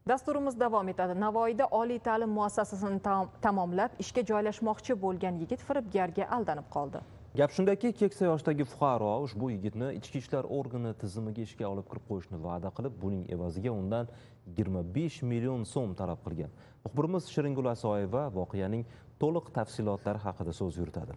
Dasturimiz davom etadi. Navoiyda oliy ta'lim muassasasini tamomlab ishga joylashmoqchi bo'lgan yigit firibgarga aldanib qoldi. Gap shundaki, keksa yoshdagi fuqaro ushbu yigitni ichki ishlar organi tizimiga ishga olib kirib qo'yishni va'da qilib, buning evaziga undan 25 million so'm talab qilgan. Muxbirimiz Shiringul Asoyeva voqeaning to'liq tafsilotlari haqida so'z yuritadi.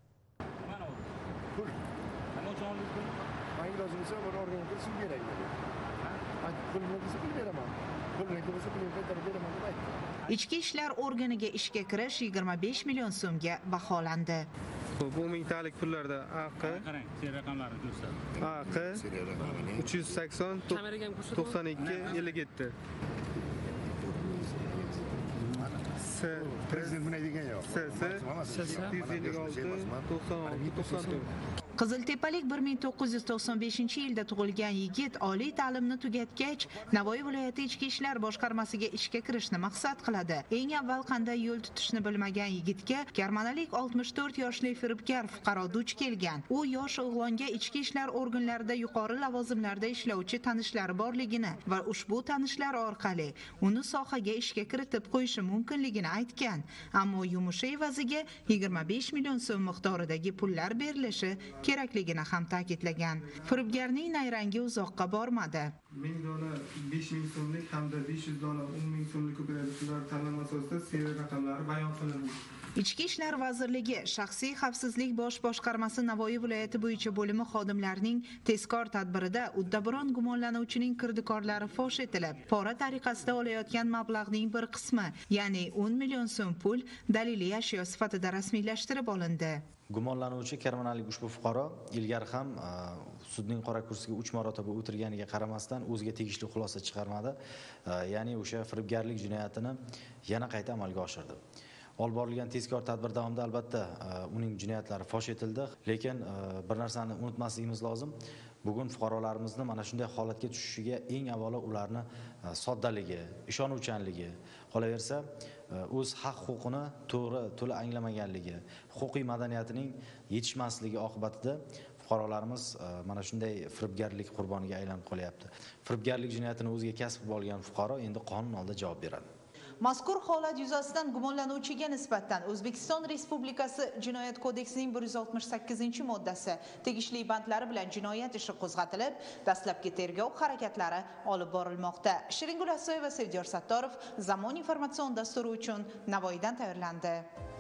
Ichki ishlar organiga ishga kirish 25 million so'mga baholandi. Bu mingtalik pullarda AQ 380 92 57 Qiziltepalik 1995-yilda tug'ilgan yigit oliy ta'limni tugatgach, Navoiy viloyati ichki ishlar boshqarmasiga ishga kirishni maqsad qiladi. Eng avval qanday yo'l tutishni bilmagan yigitga Karmanalik 64 yoshli firibgar fuqaro duch kelgan. U yosh o'g'longa ichki ishlar organlarida yuqori lavozimlarda ishlovchi tanishlari borligini va ushbu tanishlar orqali uni sohaga ishga kiritib qo'yishi mumkinligini aytgan. Ammo yumushi evaziga 25 million so'm miqdoridagi pullar berilishi kerakligini ham ta'kidlagan. Firibgarning nayrangi uzoqqa bormadi. 1000 dollar 5000 so'mlik hamda 500 dollar 10000 so'mlik ko'paytirishlar tanlama asosida serial raqamlari bayon qilindi. Ichki ishlar vazirligi shaxsiy xavfsizlik bosh boshqarmasi Navoiy viloyati bo'yicha bo'limi xodimlarining tezkor tadbirida uddaburon gumonlanuvchining kirdikorlari fosh etilib, pora tariqasida olayotgan mablag'ning bir qismi, ya'ni 10 million so'm pul daliliy ashyo sifatida rasmiylashtirib olindi. Gumonlanuvchi Karmanalik ushbu fuqaro ilgari ham sudning qora kursiga 3 marotaba o'tirganiga qaramasdan o'ziga tegishli xulosa chiqarmadi. Ya'ni o'sha firibgarlik jinoyatini yana qayta amalga oshirdi. Olib borilgan tezkor tadbir davomida albatta uning jinoyatlari fosh etildi, lekin bir narsani unutmasligimiz lozim. Bugun fuqarolarimizni mana shunday holatga tushishiga eng avvalo ularni soddaligi, ishonuvchanligi, qolaversa o'z haq-huquqini to'la anglamaganligi, huquqiy madaniyatining yetishmasligi oqibatida fuqarolarimiz mana shunday firibgarlik qurboniga aylanib qolyapti. Firibgarlik jinoyatini o'ziga kasb qilib olgan fuqaro endi qonun oldida javob beradi. Mazkur holat yuzasidan gumonlanuvchiga nisbatan O'zbekiston Respublikasi Jinoyat kodeksining 168-moddasi tegishli bandlari bilan jinoyat ishi qo'zg'atilib, dastlabki tergov harakatlari olib borilmoqda. Shiringul Asoyeva va Sevdiyor Sattorov Zamon informatsion dasturi uchun Navoiydan tayyorlandi.